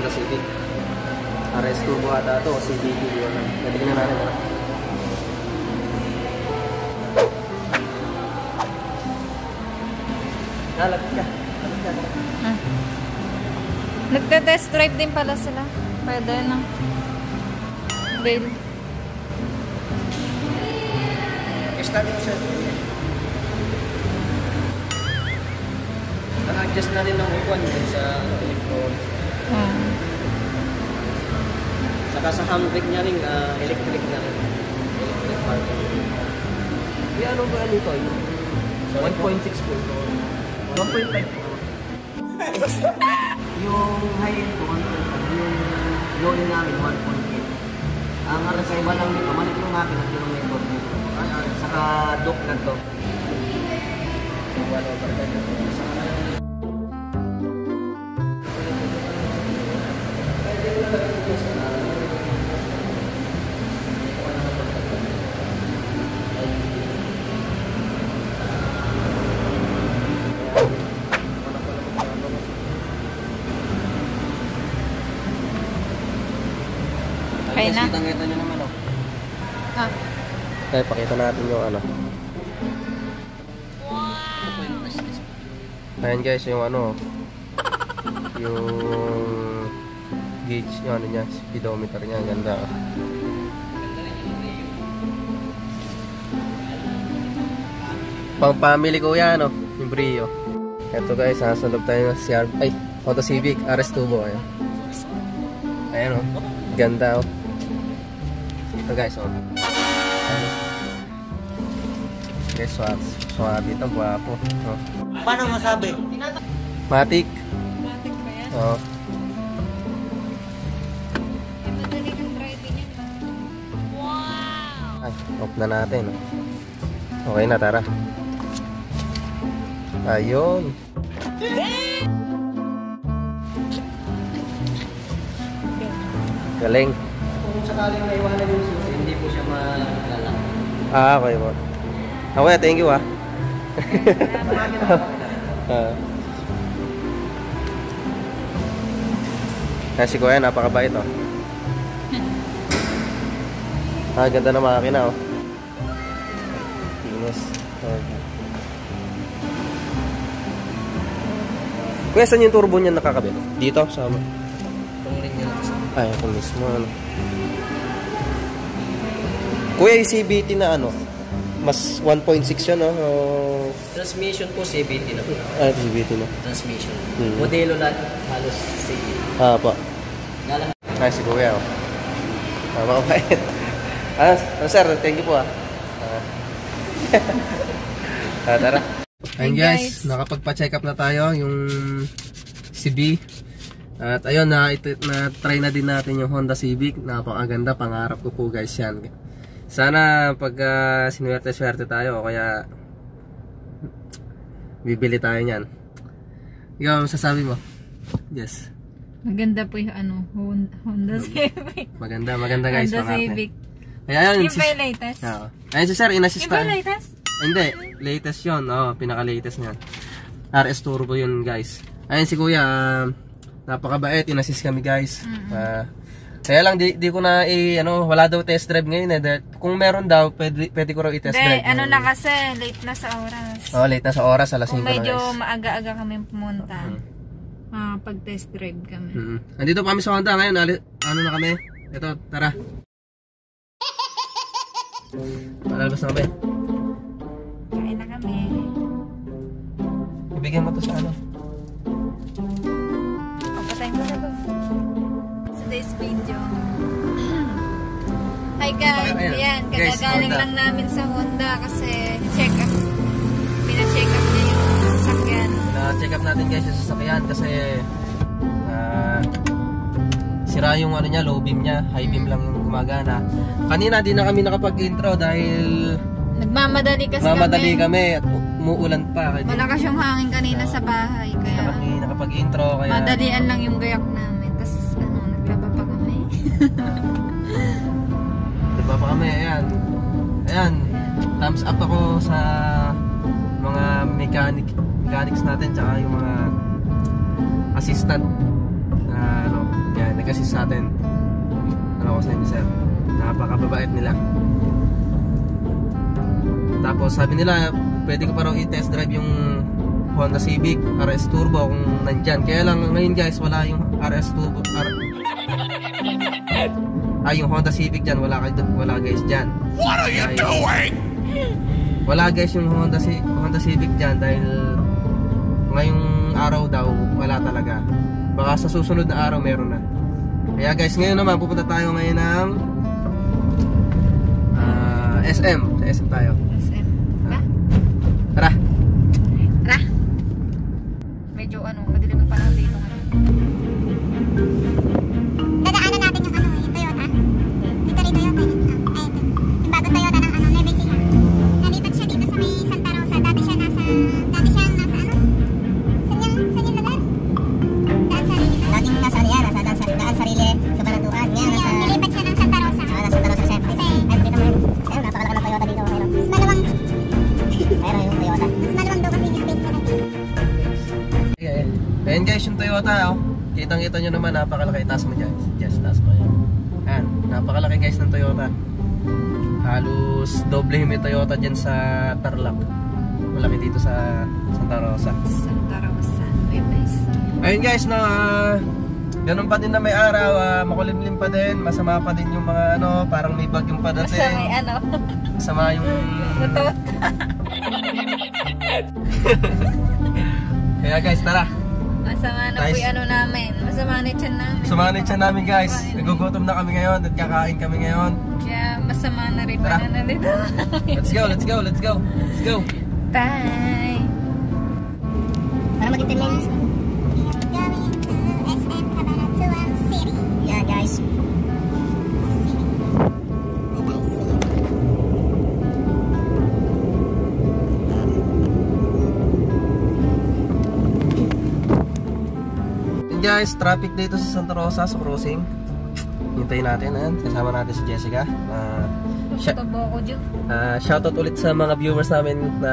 Honda Civic. RS Turbo ata ito o CVT yun. Natignan natin ito. Lapit ka. Nagte-test drive din pala sila. Pwede na. Bail. Start mo siya. Naka-adjust na rin ng upuan din sa electron. Saka sa handbrake niya rin, electric na rin. Electric parking. Kaya ano ba ito? 1.6 po. 1.5 po. Yung high-end po, yung loan namin, 1.8. Ang RSI lang nito, malik yung natin at yung network nito. Saka dock na to. 1/10. Okay na? Kita nyo naman o. Ah. Okay, pakita natin yung ano. Ayan guys, yung ano. Yung gauge, yung ano niya, speedometer niya, ganda. Pang family ko yan, no? Yung Brio. Eto guys, nasa loob tayo ng Honda Civic RS Turbo. Ayan. Ayan, oh. Ganda, oh. Ito guys, oh. Ayan. Guys, swabe ito, guwapo. Oh. Paano masabi? Matic. Matic ba yan? Oh. Madali ng driving yan. Wow! Ay, off na natin. Okay na, tara. Ayun. Galing. Kung sakaling naiwanan yung susi, hindi po siya malala. Ah, okay po. Okay, thank you ah. Si Kuya, napakabait oh. Ganda na makina oh. Tinos. Okay. Kuya, saan yung turbo niya nakakabit? Dito? Sama? Itong rin yun. Ay, ito mismo ano. Kuya, yung CVT na ano? Mas 1.6 yan no? Oh. Transmission po CVT na. CVT na. Transmission. Modelo lahat halos CVT. Pa. Ay, si Kuya oh. Makapait. Sir, thank you po ah. Tara. Ayun guys, nakapagpa-check up na tayo yung CB. At ayun, na-try na din natin yung Honda Civic. Napakaganda, pangarap ko po guys yan. Sana pag sinuwerte-swerte tayo o kaya bibili tayo niyan. Ikaw, masasabi mo? Yes. Maganda po yung ano, Honda Civic. Maganda guys. Honda Civic. Ayan, yung ba yung latest? Ayun si sir, in-assist tayo. Yung ba latest? Hindi, latest yun. Pinaka-latest niyan. RS Turbo yun guys. Ayun si Kuya, napakabait, in-assist kami guys. Kaya lang di ko na wala daw test drive ngayon eh. Kung meron daw, pwede ko raw i-test drive. Ano na kasi, late na sa oras. Late na sa oras, alas 5 na guys. Kung medyo maaga-aga kami pumunta, pag-test drive kami. Andito pa kami sa Honda ngayon, ano na kami? Ito, tara. Palalabas na kami. Kain na kami. Ibigay mo to sa ano? Papatay mo na to. Today's video. Hi guys, ayan, kagagaling lang namin sa Honda kasi pina-check up niya yung sasakyan. Na-check up natin guys yung sasakyan kasi sira yung ano niya, low beam niya, high beam lang yung gumagana. Kanina di na kami nakapag-intro dahil nagmamadali kami at umuulan pa. Malakas yung hangin kanina sa bahay kaya nakapag-intro kaya madalian lang yung gayak namin. Tapos naglaba pa kami. Naglaba pa kami, ayan. Thumbs up ako sa mga mechanics natin tsaka yung mga assistant na kasi sa atin. Ano ko sa inyo sir, napakababait nila. Tapos sabi nila pwede ko pa raw i-test drive yung Honda Civic RS Turbo kung nandyan. Kaya lang ngayon guys wala yung RS Turbo yung Honda Civic dyan, wala guys dyan. What are you doing? Wala guys yung Honda Civic dyan dahil ngayong araw daw wala talaga. Baka sa susunod na araw meron na. Kaya guys ngayon naman pupunta tayo ngayon ng SM. Sa SM tayo. SM. Ba? Tara. Tara. Medyo madilim ang panahon dito ngayon. Dadaanan natin yung yung Toyota. Dito rin Toyota. Yung bagong Toyota ng Nevesia. Nalipat siya dito sa may Santa Rosa. Dati siyang nasa Saan yung lugar? Daan Sarili. Dating nasa Daan Sarili, Kabanatuan. Ngayon nilipat siya ng Santa Rosa. Nasa Santa Rosa siya. Ay, dito mo. Ayun, napakalaki ng Toyota dito. Mas malawang. Ayun yung Toyota. Mas malawang daw kasi yung space nila. Ayan guys yung Toyota kitang-kita nyo naman napakalaki. Taas mo guys. Yes, taas mo yan. Ayan, napakalaki guys ng Toyota. Halos doble yung may Toyota dyan sa Tarlac. Malaki dito sa Santa Rosa. Santa Rosa. Wait guys. Ayun guys na ganun pa din na may araw, makulimlim pa din, masama pa din yung mga parang may bagyong padating. Basta may Masama yung Butot. Kaya guys, tara. Masama na po yung namin. Masama na yung tiyan namin. Masama na yung tiyan namin guys. Nagugutom na kami ngayon at kakain kami ngayon. Kaya masama na rin pa na nalito. Let's go, let's go, let's go. Let's go. Bye. Para maging 10 minutes. Going to SM Cabanatuan City. Yeah guys. Guys, traffic dito sa Santa Rosa sa crossing. Hintayin natin, kasama natin si Jessica. Shoutout ulit sa mga viewers namin na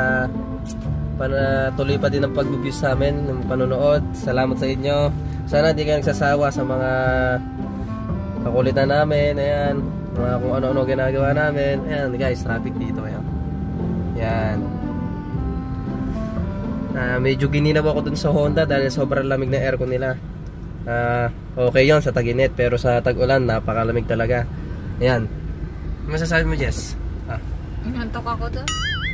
tuloy pa din ang pag-views sa amin, ng panonood. Salamat sa inyo. Sana hindi kayo nagsasawa sa mga kakulitan namin. Ayan, mga kung ano-ano ginagawa namin. Ayan guys, traffic dito. Ayan. Medyo gininaw ako dun sa Honda dahil sobrang lamig na aircon nila. Okay yon sa tag-init, pero sa tag-ulan napakalamig talaga. Ayan. Ano masasabi mo, Jess? Nantok ako doon.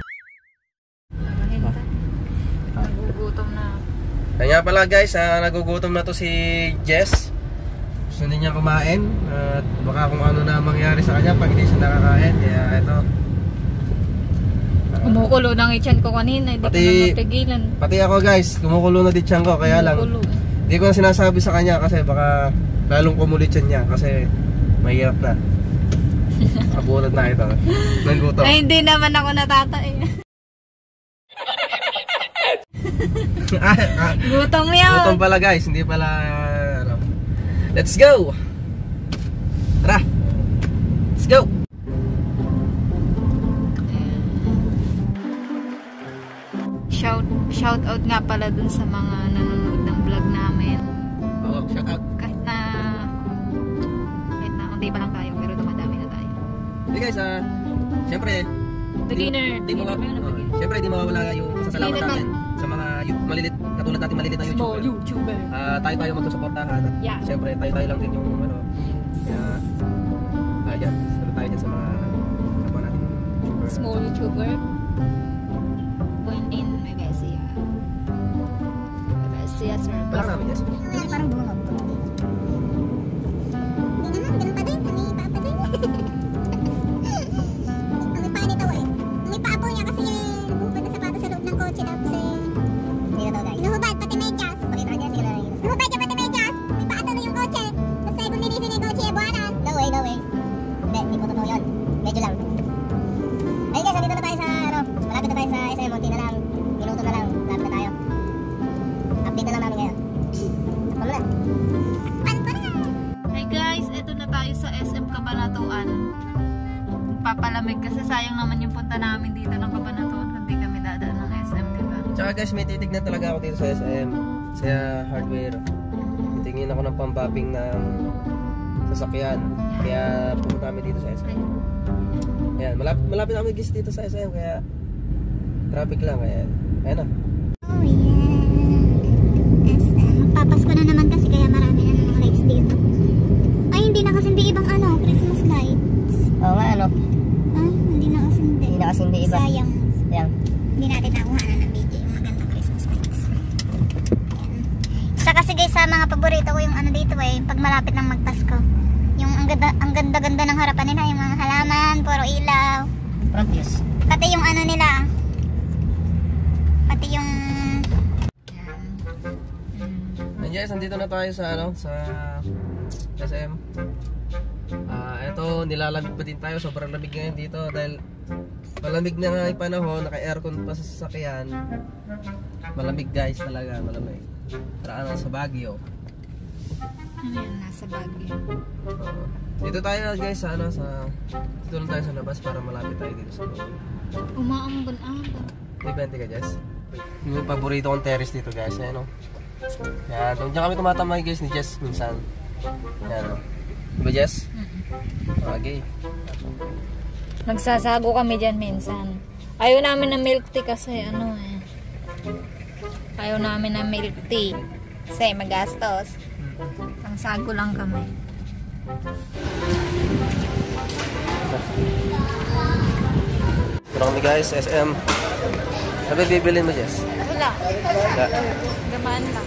Nagugutom na. Kaya pala guys, nagugutom na to si Jess. Gusto niya kumain at baka kung ano na mangyari sa kanya pag hindi siya nakakain. Kaya ito. Kumukulo ng itchan ko kanina, hindi ko na matigilan. Pati ako guys, kumukulo na din tiyan ko, kaya lang hindi ko na sinasabi sa kanya kasi baka lalong kumulit tiyan niya kasi mahirap na. Abulat na ito. Nanggutom. Ay, hindi naman ako natatay. Gutom yan. Gutom pala guys, hindi pala Let's go! Tara! Let's go! Shout out nga pala dun sa mga nanonood ng vlog namin. Oo, shout out. Kahit na unti pa lang tayo, pero dumadami na tayo. Hindi guys, siyempre siyempre di mawawala yung pasasalamat natin sa mga malilit, katulad natin malilit na YouTuber. Tayo magsusuporta at siyempre tayo lang din yung kaya salut tayo dyan sa mga kapwa natin YouTuber. Small YouTuber. Point in Mevesia Circle. Parang namin yes. Parang bumangag. Hindi naman, ganun pa din. May paa pa din. May paa nito May paa po niya kasi nagbuhubad na sapatos sa loob ng kotse. Tapos hindi na to guys. Inuhubad, pati medyas. Pakita niya, sige na lang. Inuhubad niya pati medyas. May paa to na yung kotse. Tapos kung linisin yung kotse, buwanan. No way. Hindi po totoo yun. Medyo lang. Ayun guys, nandito na tayo sa malapit na tayo sa SM. Monti na lang. Minuto na lang. Malapit na tayo. Update na lang namin ngayon. Takpan mo na. Hi guys, eto na tayo sa SM Cabanatuan. Papalamig kasi sayang naman yung punta namin dito ng Cabanatuan kung di kami dadaan ng SM, diba? Tsaka guys, may titignan talaga ako dito sa SM. Sa hardware. tingin ako ng pambapping ng sasakyan. Kaya pumunta kami dito sa SM. Ayan, malapit na kami guys dito sa SM, kaya traffic lang. Ayan na. Oh yeah. Magpapasko na naman kasi kaya marami na ng mga lights dito. Ay, hindi na kasindi ibang Christmas lights. Oo nga, ano? Ah, hindi na kasindi. Hindi na kasindi iba. Sayang. Yan. Hindi natin nakuha na ng video yung magandang Christmas lights. Ayan. Isa kasi guys sa mga paborito ko yung dito pag malapit ng magpasko. Yung ang ganda-ganda ng harapan nila, yung mga halaman, puro ilaw. Front views. Pati yung nila. Pati yung And guys, nandito na tayo sa sa SM. Ito, nilalamig pa din tayo. Sobrang lamig ngayon dito dahil malamig na nga yung panahon. Naka-aircon pa sa sasakyan. Malamig guys talaga, malamig. Para sa Baguio. Ano yan, nasa Baguio. Dito tayo guys sa dito lang tayo sa labas para malapit tayo dito sa loob. Umaambon-ambon. May 20 ka Jess? Yung paborito kong terrace dito guys, ayan o. Yan, doon kami tumatamay guys ni Jess minsan. Yan o. Diba Jess? Okay. Nagsasago kami dyan minsan. Ayaw namin ng milk tea kasi ayaw namin ng milk tea. Kasi magastos. Ang sago lang kami. Ito kami guys, SM. Ano bibilin mo Jess? Wala. Gamaan lang.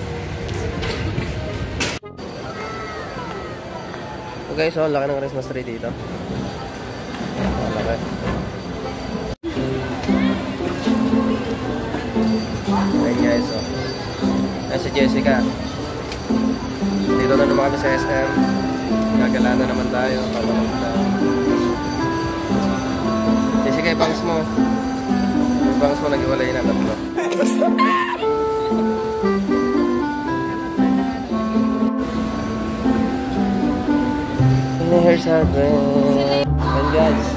So guys, laki ng Christmas tree dito. Laki. Ayan guys, ayan si Jessica. Dito na naman kami sa SM. Gagala na naman tayo. Jessica, ibangs mo. Ibangs mo, nag-iwalay na tatlo. Here's our friend. And guys,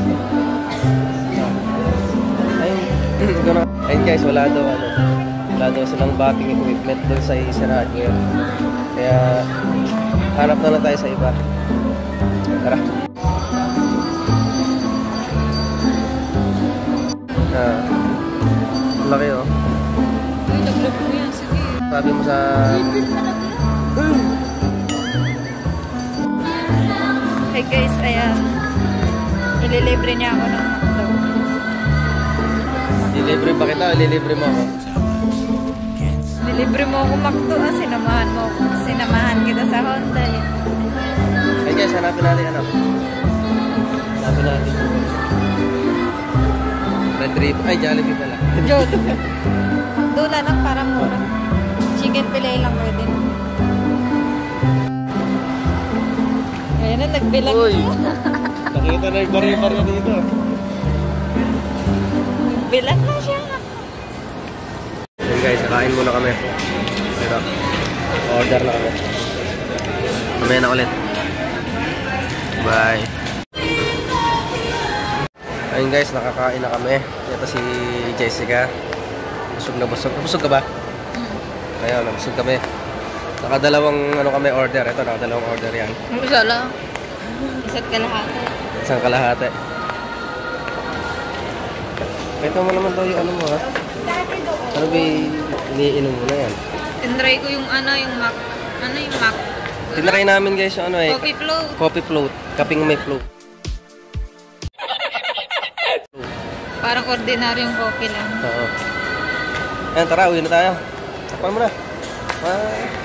ayun guys, wala daw silang backing equipment doon sa isa hardware. Kaya hanap na lang tayo sa iba. Tara. Laki oh. Uy, nag-look mo yan. Sige. Sabi mo sa... Hey guys, ayan. Ililibre niya ako ng McDo. Ililibre ba kita? Ililibre mo ako? Nilibre mo ako McDo, sinamahan kita sa Honda eh. Hey guys, hanapin natin Hanapin natin. Red Rib. Ay, Jollibee pala. Jollibee. McDo na lang para mura. Chicken fillet lang pwede. Ayan na, nagbilang. Uy! Nakita na yung bari-bari dito. Nagbilang na siya. Ayan guys, nakain muna kami. Ito. Order na kami. Mamaya na ulit. Bye. Ayun guys, nakakain na kami. Ito si Jessica. Busog na busog. Busog ka ba? Ayun, busog kami. Nakadalawang kami order. Ito, nakadalawang order yan. Isa lang. Isa't kalahati. Isang kalahati. Ito mo naman daw yung mo ha? Ano ba iniinom mo na yan? Tinry ko yung yung Mac. Yung Mac? Tinry namin guys yung Coffee float. Coffee float. Kaping may float. Parang ordinaryong coffee lang. Oo. Ayan, tara, uwi na tayo. Sakpan mo na. Bye.